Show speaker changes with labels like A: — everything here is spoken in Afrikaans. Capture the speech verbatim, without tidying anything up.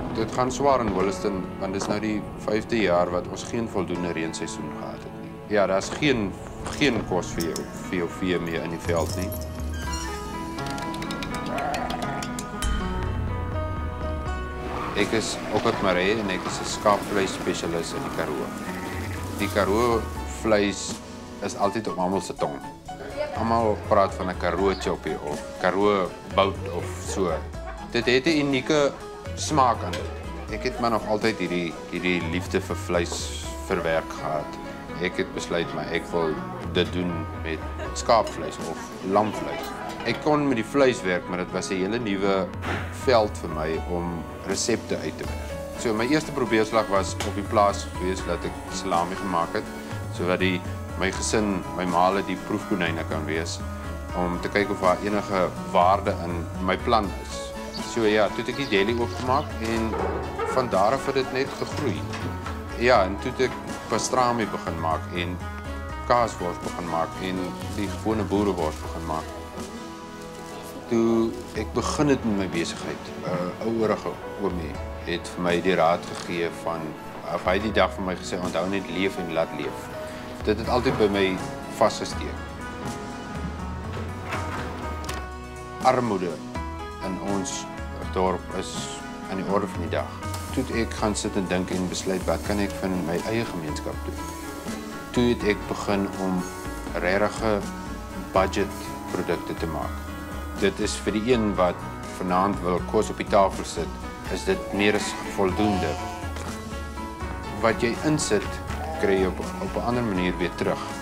A: Dit gaan swaar in Williston, want dit is nou die vyfde jaar wat ons geen voldoende reenseisoen gehad het nie. Ja, daar's geen geen kos vir jou vir jou vee meer in die veld nie. Ek is ook uit Maree en ek is 'n skaapvleisspesialis in die Karoo. Die Karoo vleis is altyd op almal se tong. Almal praat van 'n Karoo choppie of Karoo bout of so. Dit het 'n unieke smaak aan dit. Ek het maar nog altyd hierdie hierdie liefde vir vleis verwerk gehad. Ek het besluit maar ek wil dit doen met skaapvleis of lamvleis. Ek kon met die vleis werk, maar dit was 'n hele nuwe veld vir my om resepte uit te werk. So my eerste probeerslag was op die plaas gewees dat ek salami gemaak het, sodat die my gesin, my maale die proefkonyne kan wees om te kyk of daar enige waarde in my plan is. So ja, toe het ek die deli oopgemaak en van daar af het dit net gegroei. Ja, en toe het ek pastrami begin maak en kaaswors begin maak en die gewone boerewors begin maak. Toe ek begin het met my besigheid, 'n uh, ouerige oomie het vir my die raad gegee van, of hy die dag vir my gesê, onthou net leef en laat leef. Dit het altyd by my vasgesteek. Armoede in ons dorp is aan die orde van die dag. Toe het ek gaan sit en dink en besluit wat kan ek van my eie gemeenskap doen. Toe het ek begin om regte budgetprodukte te maak. Dit is vir die een wat vanaand wil kos op die tafel sit, is dit meer as voldoende. Wat jy insit, kry jy op, op 'n ander manier weer terug.